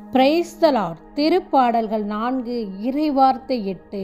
Praise the Lord. திருப்பாடல்கள் 4 இறைவார்த்தை 8.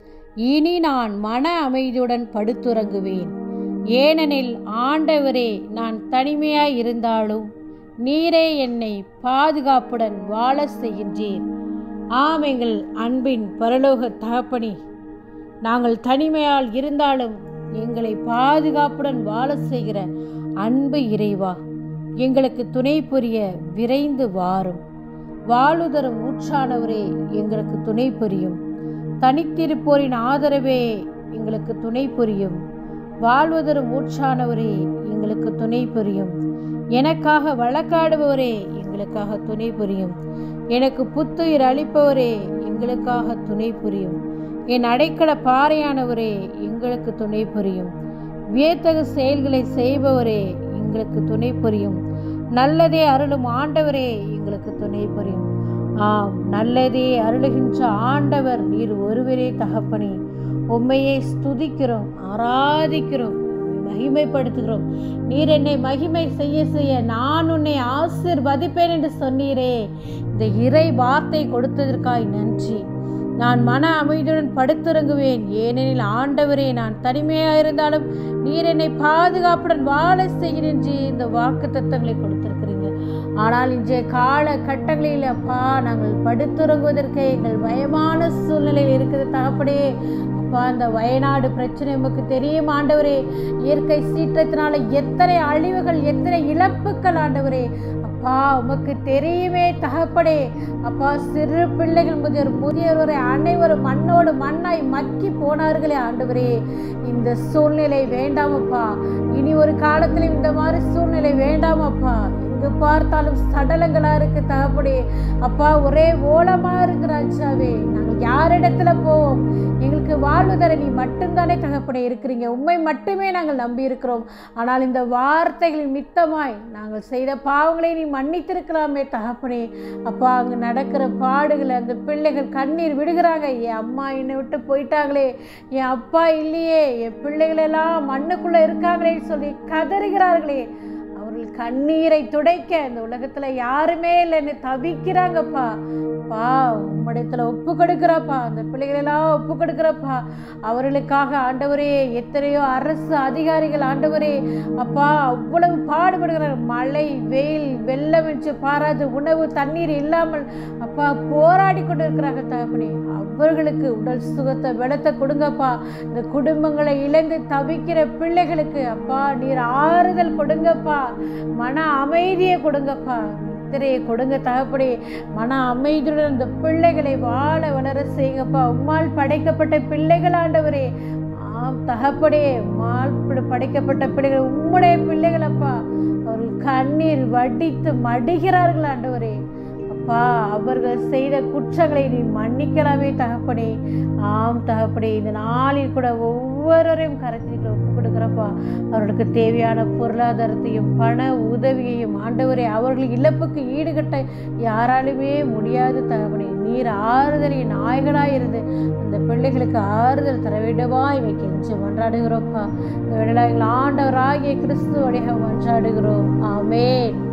இனி நான் மன அமைதியுடன் படுத்துறங்குவேன், ஏனெனில் ஆண்டவரே, நான் தனிமையாய் இருந்தாலும் நீரே என்னை பாதுகாப்புடன் வாழ செய்கின்றீர். ஆம், எங்கள் அன்பின் பரலோக தகப்பனே, நாங்கள் தனிமையால் இருந்தாலும் எங்களை பாதுகாப்புடன் வாழ செய்கிற அன்பு இறைவா, எங்களுக்கு துணை புரிய விரைந்து வாரும். வாழுதரும் ஊற்றானவரே, எங்களுக்கு துணை புரியும். தனித்திருப்போரின் ஆதரவே எங்களுக்கு துணை புரியும். வாழ்வதரும் ஊற்றானவரே, எங்களுக்கு துணை புரியும். எனக்காக வழக்காடுபவரே, எங்களுக்காக துணை புரியும். எனக்கு புத்துயிர் அளிப்பவரே, எங்களுக்காக துணை புரியும். என் அடைக்கல பாறையானவரே, எங்களுக்கு துணை புரியும். வியத்தகு செயல்களை செய்பவரே, எங்களுக்கு துணை புரியும். நல்லதே அருளும் ஆண்டவரே, எங்களுக்கு துணை புரியும். ஆம், நல்லதே அருளுகின்ற ஆண்டவர் நீர் ஒருவரே தகப்பனே. உம்மையை ஸ்துதிக்கிறோம், ஆராதிக்கிறோம், மகிமைப்படுத்துகிறோம். நீர் என்னை மகிமை செய்ய செய்ய நான் உன்னை ஆசீர்வதிப்பேன் என்று சொன்னீரே. இந்த இறை வார்த்தை கொடுத்ததற்காய் நன்றி. நான் மன அமைதியுடன் படுத்துறங்குவேன், ஏனெனில் ஆண்டவரே, நான் தனிமையாக இருந்தாலும் நீர் என்னை பாதுகாப்புடன் வாழ செய்கிறேன் என்று இந்த வாக்கு தத்தங்களை கொடுத்திருக்கிறீங்க. ஆனால் இன்றைய கால கட்டங்களில் அப்பா, நாங்கள் படுத்துறங்குவதற்கு எங்கள் பயமான சூழ்நிலையில் இருக்கிற தகப்படே. அப்பா, இந்த வயநாடு பிரச்சனை நமக்கு தெரியும் ஆண்டவரே. இயற்கை சீற்றத்தினால எத்தனை அழிவுகள், எத்தனை இழப்புகள் ஆண்டவரே. அப்பா, உமக்கு தெரியுமே தகப்படே. அப்பா, சிறு பிள்ளைகள் முதல் முதியோர் வரை அனைவரும் மண்ணோடு மண்ணாய் மக்கி போனார்களே ஆண்டவரே. இந்த சூழ்நிலை வேண்டாமப்பா. இனி ஒரு காலத்திலும் இந்த மாதிரி சூழ்நிலை வேண்டாமப்பா. எங்கு பார்த்தாலும் சடலங்களா இருக்கு தகப்படே. அப்பா, ஒரே ஓலமா இருக்கு ராஜாவே. நாங்கள் யாரிடத்துல போவோம்? எங்களுக்கு வாழ்வு தர நீ மட்டும்தானே தகப்படே இருக்கிறீங்க. உண்மை மட்டுமே நாங்கள் நம்பி இருக்கிறோம். ஆனால் இந்த வார்த்தைகளின் மித்தமாய் நாங்கள் செய்த பாவங்களை நீ மன்னித்திருக்கலாமே தகப்படே. அப்பா, அங்கே நடக்கிற பாடுகளை அந்த பிள்ளைகள் கண்ணீர் விடுகிறாங்க. என் அம்மா என்னை விட்டு போயிட்டாங்களே, என் அப்பா இல்லையே, என் பிள்ளைகளெல்லாம் மண்ணுக்குள்ளே இருக்காங்களேன்னு சொல்லி கதறுகிறார்களே. அவர்கள் கண்ணீரை துடைக்க இந்த உலகத்துல யாருமே இல்லைன்னு தவிக்கிறாங்கப்பா. பா, உம்மிடத்துல ஒப்பு கொடுக்குறப்பா, அந்த பிள்ளைகளெல்லாம் ஒப்பு கொடுக்குறப்பா. அவர்களுக்காக ஆண்டவரே, எத்தனையோ அரசு அதிகாரிகள் ஆண்டவரே அப்பா அவ்வளவு பாடுபடுகிறார். மழை, வெயில், வெள்ளம் என்று பாராது உணவு தண்ணீர் இல்லாமல் அப்பா போராடி கொண்டு இருக்கிறாங்க தகப்பனே. அவர்களுக்கு உடல் சுகத்தை பலத்தை கொடுங்கப்பா. இந்த குடும்பங்களை இழந்து தவிக்கிற பிள்ளைகளுக்கு அப்பா நீர் ஆறுதல் கொடுங்கப்பா. மன அமைதியை கொடுங்கப்பா. நித்திரையை கொடுங்க தகப்படே. மன அமைதியுடன் இந்த பிள்ளைகளை வாழ வளர செய்யுங்கப்பா. உம்மால் படைக்கப்பட்ட பிள்ளைகள் ஆண்டவரே. ஆம் தகப்படே, உம்மால் படைக்கப்பட்ட பிள்ளைகள் உம்முடைய பிள்ளைகள் அப்பா. அவர்கள் கண்ணீர் வடித்து மடிகிறார்கள் ஆண்டவரே. அப்பா, அவர்கள் செய்த குற்றங்களை நீ மன்னிக்கலாமே தகப்படே. ஆம் தகப்படே, இந்த நாளில் கூட ஒவ்வொருவரையும் கருத்தில் ஒப்பு கொடுக்குறப்பா. அவர்களுக்கு தேவையான பொருளாதாரத்தையும் பண உதவியையும் ஆண்டவரே, அவர்கள் இழப்புக்கு ஈடுகட்ட யாராலுமே முடியாது தகப்படே. நீர் ஆறுதலின் நாயகனாயிருந்து அந்த பிள்ளைகளுக்கு ஆறுதல் தர வேண்டுமா இவை கெஞ்சி மன்றாடுகிறோம்ப்பா. இந்த வேளையில் ஆண்டவராகிய கிறிஸ்துவோடைய மன்றாடுகிறோம். ஆமென்.